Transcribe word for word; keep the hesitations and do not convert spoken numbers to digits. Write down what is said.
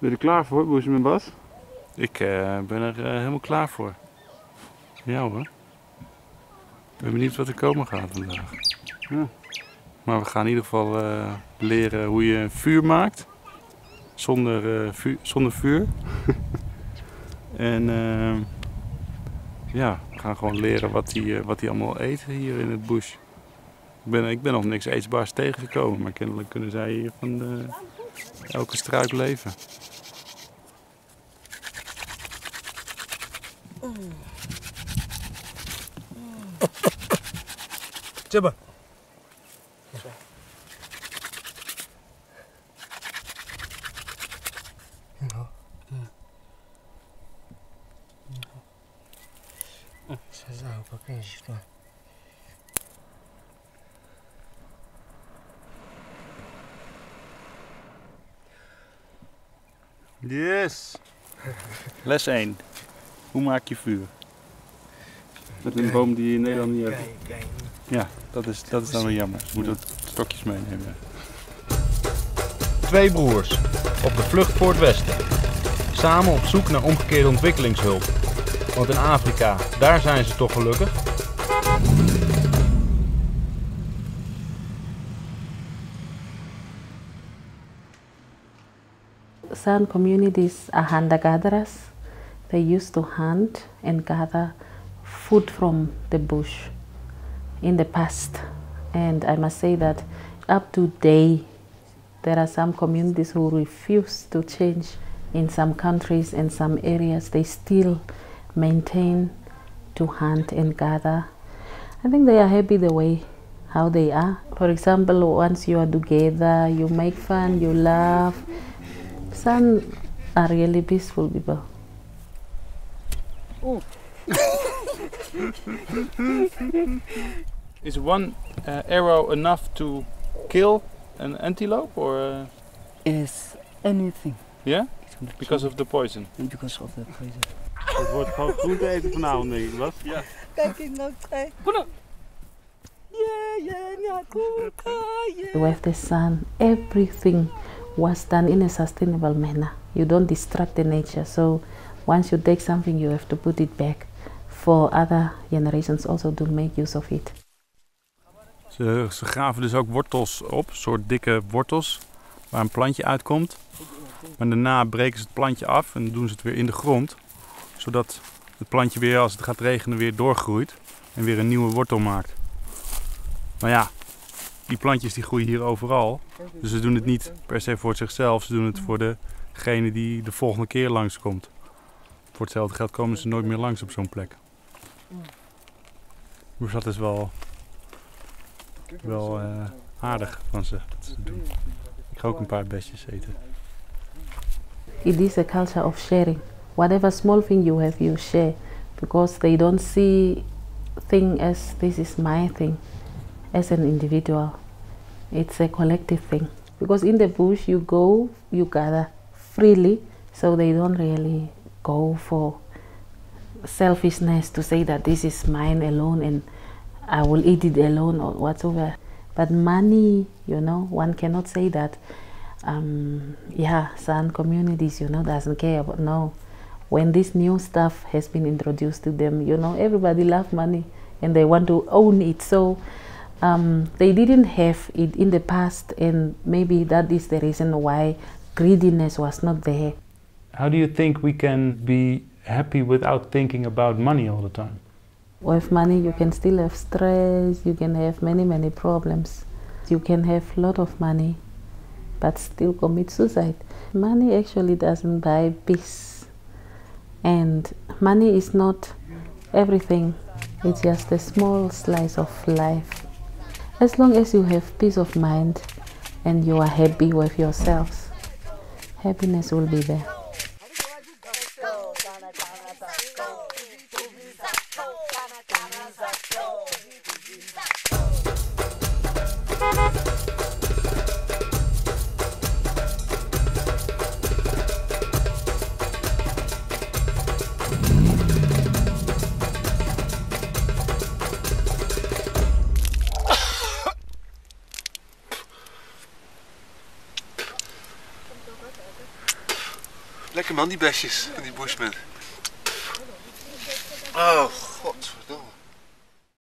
Ben je er klaar voor, Boezem met Bas? Ik uh, ben er uh, helemaal klaar voor. Ja hoor. Ik ben benieuwd wat er komen gaat vandaag. Ja. Maar we gaan in ieder geval uh, leren hoe je een vuur maakt. Zonder, uh, vuur, zonder vuur. en uh, ja, we gaan gewoon leren wat die, uh, wat die allemaal eten hier in het bush. Ik ben, ik ben nog niks eetbaars tegengekomen, maar kennelijk kunnen zij hier van uh, elke struik leven. Coba. Saya tahu pakai itu. Yes! Les één. Hoe maak je vuur? Met een boom die je in Nederland niet hebt. Ja, dat is, dat is dan wel jammer. Je moet wat stokjes meenemen. Twee broers op de vlucht voor het westen. Samen op zoek naar omgekeerde ontwikkelingshulp. Want in Afrika, daar zijn ze toch gelukkig. Some communities are hunter-gatherers. They used to hunt and gather food from the bush in the past. And I must say that up to today, there are some communities who refuse to change. In some countries and some areas, they still maintain to hunt and gather. I think they are happy the way how they are. For example, once you are together, you make fun, you laugh. Some are really peaceful people. Oh. Is one uh, arrow enough to kill an antelope or? Uh... Is anything. Yeah? Because of the poison. Because of the poison. Het wordt gewoon groente eten vanavond, denk ik, Bas. Ja. Kijk eens naar mij. With the sun, everything was done in a sustainable manner. You don't distract the nature. So once you take something, you have to put it back for other generations also to make use of it. Ze, ze graven dus ook wortels op, soort dikke wortels, waar een plantje uitkomt. Maar daarna breken ze het plantje af en doen ze het weer in de grond. Zodat het plantje weer, als het gaat regenen, weer doorgroeit en weer een nieuwe wortel maakt. Maar ja, die plantjes die groeien hier overal. Dus ze doen het niet per se voor zichzelf, ze doen het voor degene die de volgende keer langskomt. Voor hetzelfde geld komen ze nooit meer langs op zo'n plek. Dus dat is wel, wel uh, aardig van ze dat ze doen. Ik ga ook een paar besjes eten. It is a culture of sharing. Whatever small thing you have, you share. Because they don't see thing as this is my thing, as an individual. It's a collective thing. Because in the bush you go, you gather freely, so they don't really go for selfishness to say that this is mine alone and I will eat it alone or whatever. But money, you know, one cannot say that. Um, yeah, some communities, you know, doesn't care about, no. When this new stuff has been introduced to them, you know, everybody loves money and they want to own it. So um, they didn't have it in the past, and maybe that is the reason why greediness was not there. How do you think we can be happy without thinking about money all the time? With money you can still have stress, you can have many, many problems. You can have a lot of money but still commit suicide. Money actually doesn't buy peace. And money is not everything. It's just a small slice of life. As long as you have peace of mind and you are happy with yourselves, happiness will be there. Lekker man, die besjes van die Bushmen. Oh.